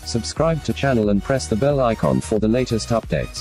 Subscribe to channel and press the bell icon for the latest updates.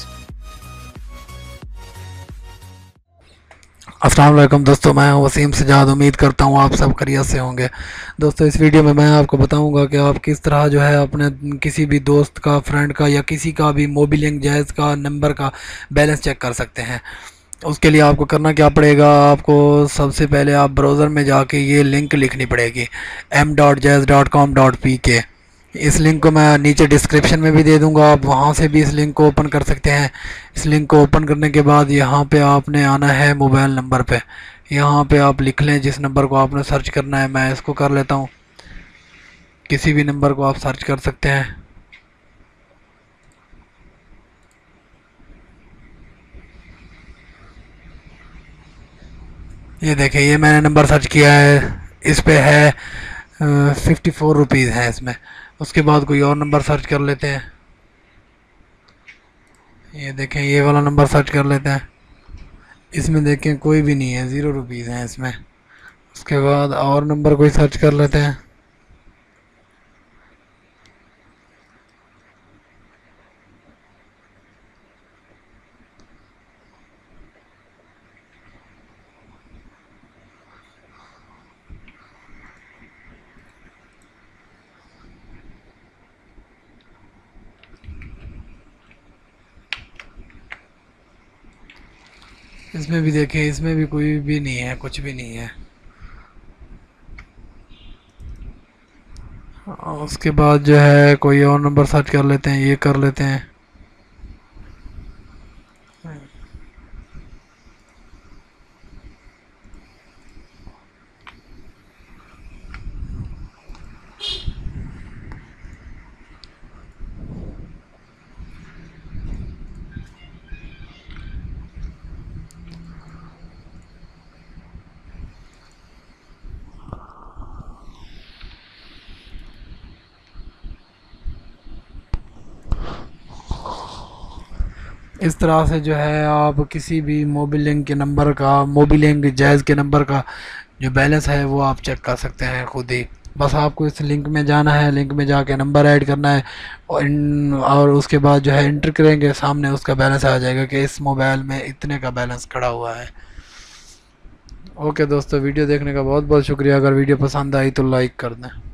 अस्सलाम वालेकुम दोस्तों, मैं हूं वसीम सजाद। उम्मीद करता हूं आप सब खैरियत से होंगे। दोस्तों, इस वीडियो में मैं आपको बताऊंगा कि आप किस तरह जो है अपने किसी भी दोस्त का, फ्रेंड का या किसी का भी मोबिलिंग जायज़ का नंबर का बैलेंस चेक कर सकते हैं। उसके लिए आपको करना क्या पड़ेगा, आपको सबसे पहले आप ब्राउज़र में जाके ये लिंक लिखनी पड़ेगी m.jazz.com.pk। इस लिंक को मैं नीचे डिस्क्रिप्शन में भी दे दूंगा, आप वहां से भी इस लिंक को ओपन कर सकते हैं। इस लिंक को ओपन करने के बाद यहाँ पे आपने आना है मोबाइल नंबर पे। यहाँ पे आप लिख लें जिस नंबर को आपने सर्च करना है। मैं इसको कर लेता हूँ, किसी भी नंबर को आप सर्च कर सकते हैं। ये देखें, ये मैंने नंबर सर्च किया है, इस पे है 54 रुपीज़ है इसमें। उसके बाद कोई और नंबर सर्च कर लेते हैं। ये देखें, ये वाला नंबर सर्च कर लेते हैं। इसमें देखें कोई भी नहीं है, 0 रुपीज़ हैं इसमें। उसके बाद और नंबर कोई सर्च कर लेते हैं। इसमें भी देखें, इसमें भी कोई भी नहीं है, कुछ भी नहीं है। उसके बाद जो है कोई और नंबर सर्च कर लेते हैं, ये कर लेते हैं। इस तरह से जो है आप किसी भी मोबिलिंग के नंबर का, मोबिलिंग जायज़ के नंबर का जो बैलेंस है वो आप चेक कर सकते हैं खुद ही। बस आपको इस लिंक में जाना है, लिंक में जाके नंबर ऐड करना है और उसके बाद जो है इंटर करेंगे, सामने उसका बैलेंस आ जाएगा कि इस मोबाइल में इतने का बैलेंस खड़ा हुआ है। ओके दोस्तों, वीडियो देखने का बहुत बहुत शुक्रिया। अगर वीडियो पसंद आई तो लाइक कर दें।